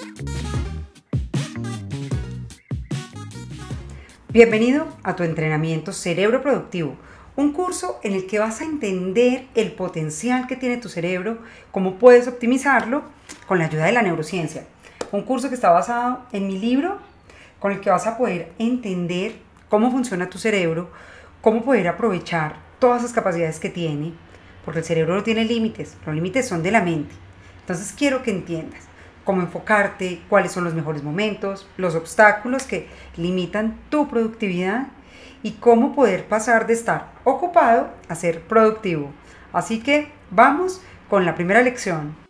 Bienvenido a tu entrenamiento Cerebro Productivo, un curso en el que vas a entender el potencial que tiene tu cerebro, cómo puedes optimizarlo con la ayuda de la neurociencia. Un curso que está basado en mi libro, con el que vas a poder entender cómo funciona tu cerebro, cómo poder aprovechar todas las capacidades que tiene, porque el cerebro no tiene límites, los límites son de la mente. Entonces quiero que entiendas cómo enfocarte, cuáles son los mejores momentos, los obstáculos que limitan tu productividad y cómo poder pasar de estar ocupado a ser productivo. Así que vamos con la primera lección.